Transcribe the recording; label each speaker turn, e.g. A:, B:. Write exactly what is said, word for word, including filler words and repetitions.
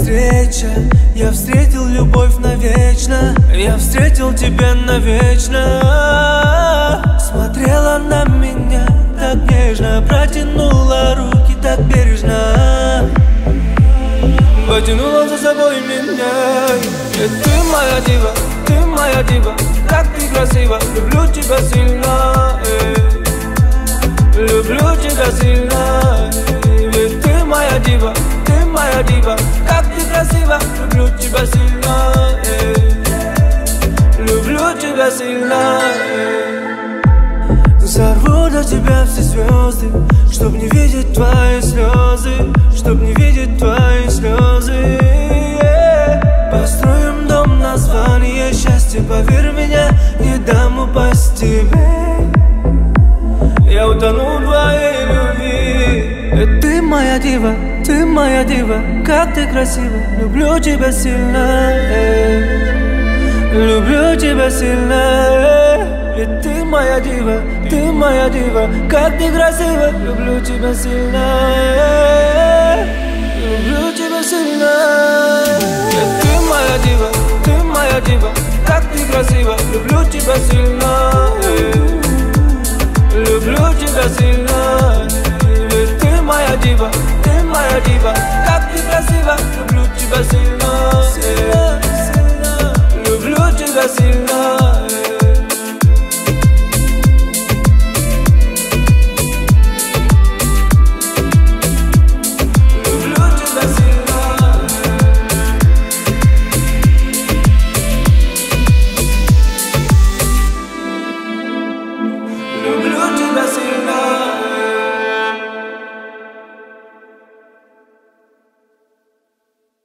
A: встреча, я встретил любовь навечно. Я встретил тебя навечно. Смотрела на меня так нежно, протянула руки так бережно, потянула за собой меня. И ты моя дива, ты моя дива, как ты красива. Люблю тебя сильно, эй. Люблю тебя сильно, эй. Ведь ты моя дива, ты моя дива, как ты красива. Люблю тебя сильно, эй. Люблю тебя сильно, эй. Взорву для тебя все звезды, чтоб не видеть твои слезы, чтоб не видеть твои слезы. Построим дом, название счастья, поверь меня, не дам упасть тебе. Я утону в твоей любви. Ты моя дива, ты моя дива, как ты красива. Люблю тебя сильно, эй. Люблю тебя сильно, эй. Ведь ты моя дива, ты моя дива, как ты красива. Люблю тебя сильно, эй.